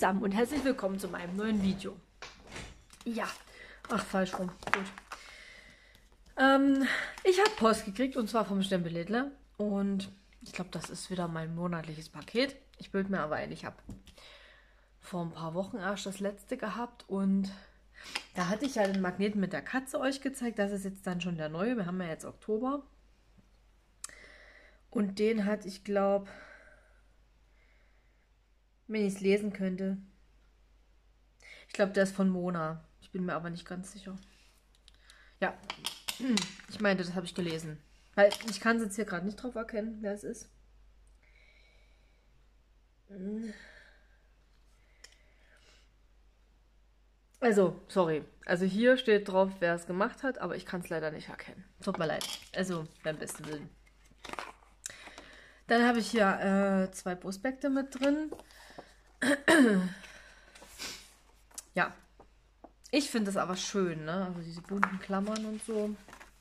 zusammen und herzlich willkommen zu meinem neuen Video. Ja, ach, falsch rum. Gut. Ich habe Post gekriegt und zwar vom Stempellädler und ich glaube, das ist wieder mein monatliches Paket. Ich bilde mir aber ein, ich habe vor ein paar Wochen erst das letzte gehabt und da hatte ich ja den Magneten mit der Katze euch gezeigt. Das ist jetzt dann schon der neue. Wir haben ja jetzt Oktober. Und den hat, ich glaube, wenn ich es lesen könnte. Ich glaube, der ist von Mona. Ich bin mir aber nicht ganz sicher. Ja, ich meinte, das habe ich gelesen. Weil ich kann es jetzt hier gerade nicht drauf erkennen, wer es ist. Also, sorry. Also hier steht drauf, wer es gemacht hat, aber ich kann es leider nicht erkennen. Tut mir leid. Also, beim besten Willen. Dann habe ich hier 2 Prospekte mit drin. Ja. Ich finde das aber schön, ne? Also diese bunten Klammern und so.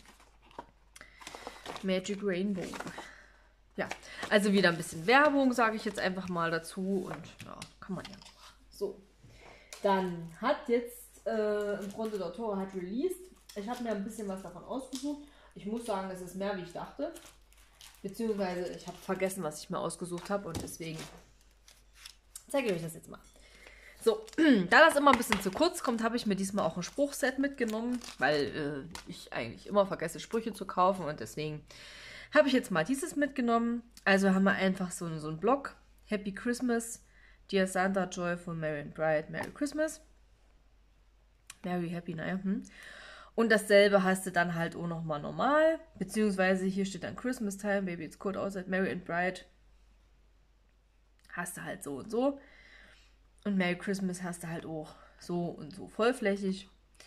Magic Rainbow. Ja, also wieder ein bisschen Werbung, sage ich jetzt einfach mal dazu. Und ja, kann man ja machen. So. Dann hat jetzt im Grunde der Tore hat released. Ich habe mir ein bisschen was davon ausgesucht. Ich muss sagen, das ist mehr, wie ich dachte. Beziehungsweise ich habe vergessen, was ich mir ausgesucht habe. Und deswegen zeige ich euch das jetzt mal. So, da das immer ein bisschen zu kurz kommt, habe ich mir diesmal auch ein Spruchset mitgenommen, weil ich eigentlich immer vergesse, Sprüche zu kaufen und deswegen habe ich jetzt mal dieses mitgenommen. Also haben wir einfach so einen Block. Happy Christmas, Dear Santa, Joyful, Merry and Bright, Merry Christmas. Merry, Happy, naja. Und dasselbe hast du dann halt auch nochmal normal, beziehungsweise hier steht dann Christmas Time, Baby it's cold outside, Merry and Bright. Hast du halt so und so. Und Merry Christmas hast du halt auch so und so vollflächig.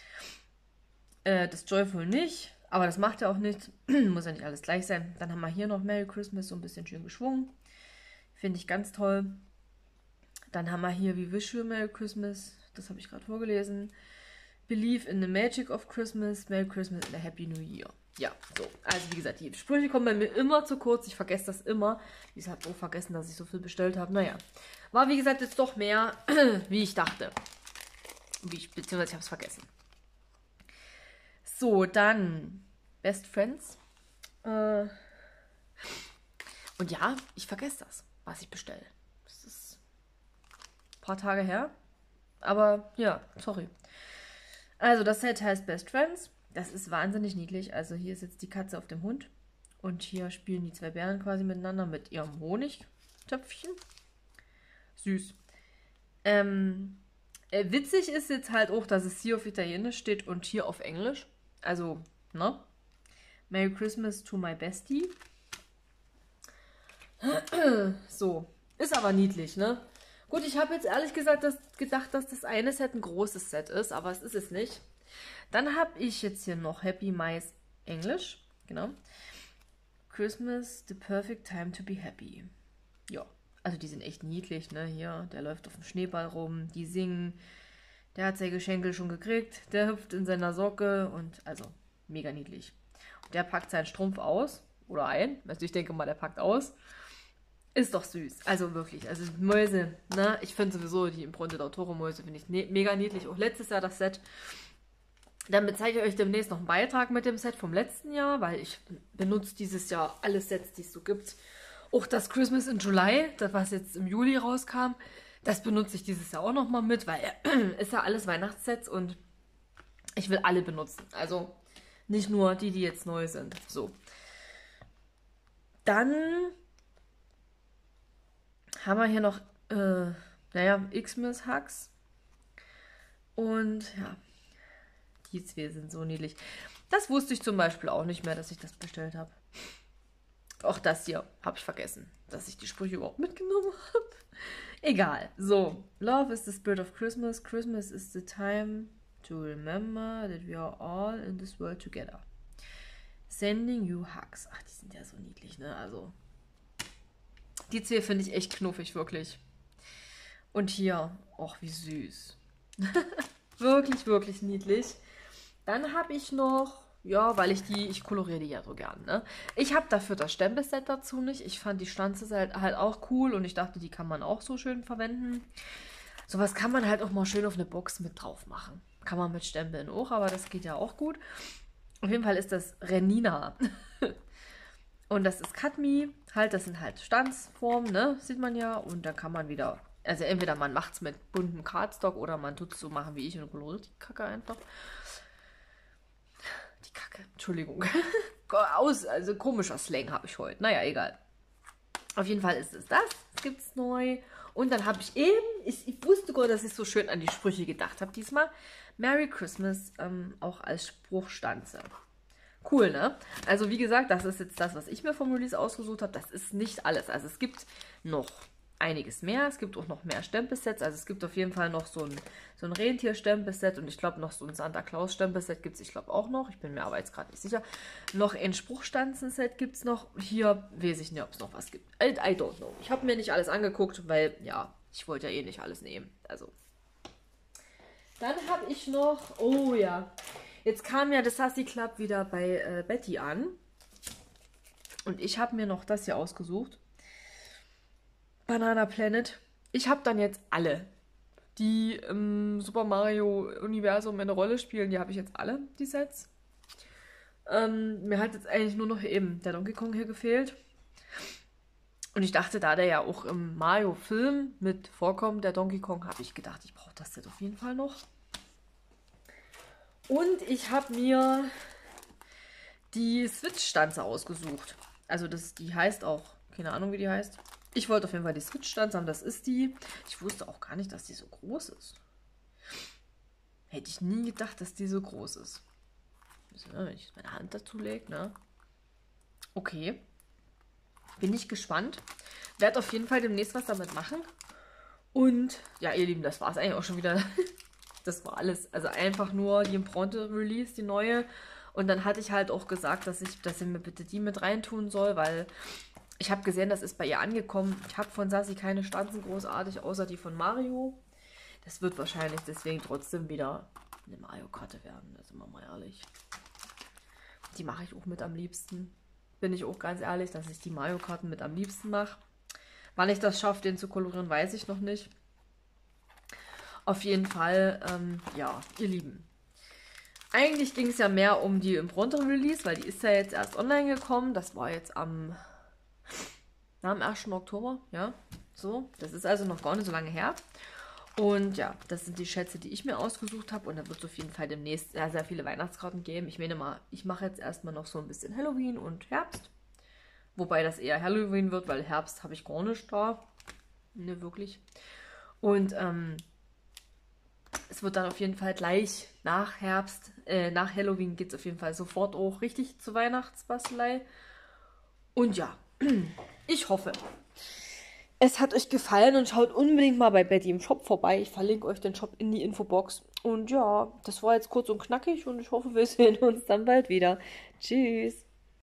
Das Joyful nicht, aber das macht ja auch nichts. Muss ja nicht alles gleich sein. Dann haben wir hier noch Merry Christmas, so ein bisschen schön geschwungen. Finde ich ganz toll. Dann haben wir hier We Wish You a Merry Christmas. Das habe ich gerade vorgelesen. Believe in the Magic of Christmas. Merry Christmas and a Happy New Year. Ja, so. Also wie gesagt, die Sprüche kommen bei mir immer zu kurz. Ich vergesse das immer. Ich habe auch vergessen, dass ich so viel bestellt habe. Naja. War wie gesagt jetzt doch mehr, wie ich dachte. Beziehungsweise ich habe es vergessen. So, dann Best Friends. Und ja, ich vergesse das, was ich bestelle. Das ist ein paar Tage her. Aber ja, sorry. Also das Set heißt Best Friends. Das ist wahnsinnig niedlich. Also hier sitzt die Katze auf dem Hund. Und hier spielen die 2 Bären quasi miteinander mit ihrem Honigtöpfchen. Süß. Witzig ist jetzt halt auch, dass es hier auf Italienisch steht und hier auf Englisch. Also, ne? Merry Christmas to my bestie. So. Ist aber niedlich, ne? Gut, ich habe jetzt ehrlich gesagt gedacht, dass das eine Set ein großes Set ist, aber es ist es nicht. Dann habe ich jetzt hier noch Happy Mice Englisch. Genau. Christmas, the perfect time to be happy. Ja, also die sind echt niedlich, ne? Hier, der läuft auf dem Schneeball rum, die singen. Der hat sein Geschenkel schon gekriegt, der hüpft in seiner Socke und also mega niedlich. Und der packt seinen Strumpf aus oder ein. Also ich denke mal, der packt aus. Ist doch süß. Also wirklich. Also Mäuse, ne? Ich finde sowieso die Impronte der Toro Mäuse finde ich mega niedlich. Auch letztes Jahr das Set. Dann zeige ich euch demnächst noch einen Beitrag mit dem Set vom letzten Jahr, weil ich benutze dieses Jahr alle Sets, die es so gibt. Auch das Christmas in July, das was jetzt im Juli rauskam, das benutze ich dieses Jahr auch nochmal mit, weil ist ja alles Weihnachtssets und ich will alle benutzen. Also nicht nur die jetzt neu sind. So. Dann haben wir hier noch, Xmas Hugs. Und ja, die 2 sind so niedlich. Das wusste ich zum Beispiel auch nicht mehr, dass ich das bestellt habe. Auch das hier habe ich vergessen, dass ich die Sprüche überhaupt mitgenommen habe. Egal. So, Love is the spirit of Christmas. Christmas is the time to remember that we are all in this world together. Sending you hugs. Ach, die sind ja so niedlich, ne? Also, die 2 finde ich echt knuffig, wirklich. Und hier, ach, wie süß. Wirklich, wirklich niedlich. Dann habe ich noch, ja, weil ich koloriere die ja so gern, ne? Ich habe dafür das Stempelset dazu nicht. Ich fand die Stanze halt auch cool und ich dachte, die kann man auch so schön verwenden. Sowas kann man halt auch mal schön auf eine Box mit drauf machen. Kann man mit Stempeln auch, aber das geht ja auch gut. Auf jeden Fall ist das Renina. Und das ist Cadmi. Halt, das sind halt Stanzformen, ne? Sieht man ja. Und dann kann man wieder, also entweder man macht es mit buntem Cardstock oder man tut es so machen wie ich und koloriert die Kacke einfach. Die Kacke, Entschuldigung. Also komischer Slang habe ich heute. Naja, egal. Auf jeden Fall ist es das. Das gibt es neu. Und dann habe ich eben, ich wusste gar, dass ich so schön an die Sprüche gedacht habe diesmal. Merry Christmas auch als Spruchstanze. Cool, ne? Also wie gesagt, das ist jetzt das, was ich mir vom Release ausgesucht habe. Das ist nicht alles. Also es gibt noch einiges mehr. Es gibt auch noch mehr Stempelsets. Also es gibt auf jeden Fall noch so ein Rentier-Stempelset und ich glaube noch so ein Santa Claus-Stempelset gibt es, ich glaube auch noch. Ich bin mir aber jetzt gerade nicht sicher. Noch ein Spruchstanzen-Set gibt es noch. Hier weiß ich nicht, ob es noch was gibt. I don't know. Ich habe mir nicht alles angeguckt, weil, ja, ich wollte ja eh nicht alles nehmen. Also. Dann habe ich noch, oh ja, jetzt kam ja das Sassy Club wieder bei Betty an. Und ich habe mir noch das hier ausgesucht. Banana Planet. Ich habe dann jetzt alle, die im Super Mario Universum eine Rolle spielen. Die habe ich jetzt alle, die Sets. Mir hat jetzt eigentlich nur noch eben der Donkey Kong hier gefehlt. Und ich dachte, da der ja auch im Mario-Film mit vorkommt, der Donkey Kong, habe ich gedacht, ich brauche das Set auf jeden Fall noch. Und ich habe mir die Switch-Stanze ausgesucht. Also die heißt auch, keine Ahnung wie die heißt. Ich wollte auf jeden Fall die Switch-Stanze haben, das ist die. Ich wusste auch gar nicht, dass die so groß ist. Hätte ich nie gedacht, dass die so groß ist. Wenn ich meine Hand dazu lege, ne? Okay. Bin ich gespannt. Werde auf jeden Fall demnächst was damit machen. Und ja, ihr Lieben, das war es eigentlich auch schon wieder. Das war alles. Also einfach nur die Impronte-Release, die neue. Und dann hatte ich halt auch gesagt, dass sie mir bitte die mit reintun soll, weil ich habe gesehen, das ist bei ihr angekommen. Ich habe von Sassy keine Stanzen großartig, außer die von Mario. Das wird wahrscheinlich deswegen trotzdem wieder eine Mario-Karte werden. Da sind wir mal ehrlich. Die mache ich auch mit am liebsten. Bin ich auch ganz ehrlich, dass ich die Mario-Karten mit am liebsten mache. Wann ich das schaffe, den zu kolorieren, weiß ich noch nicht. Auf jeden Fall, ja, ihr Lieben. Eigentlich ging es ja mehr um die Impronte-Release, weil die ist ja jetzt erst online gekommen. Das war jetzt am 1. Oktober, ja, so. Das ist also noch gar nicht so lange her. Und ja, das sind die Schätze, die ich mir ausgesucht habe. Und da wird es auf jeden Fall demnächst sehr, sehr viele Weihnachtskarten geben. Ich meine mal, ich mache jetzt erstmal noch so ein bisschen Halloween und Herbst. Wobei das eher Halloween wird, weil Herbst habe ich gar nicht da. Ne, wirklich. Und es wird dann auf jeden Fall gleich nach nach Halloween geht es auf jeden Fall sofort auch richtig zur Weihnachtsbastelei. Und ja, ich hoffe, es hat euch gefallen und schaut unbedingt mal bei Betty im Shop vorbei. Ich verlinke euch den Shop in die Infobox. Und ja, das war jetzt kurz und knackig und ich hoffe, wir sehen uns dann bald wieder. Tschüss!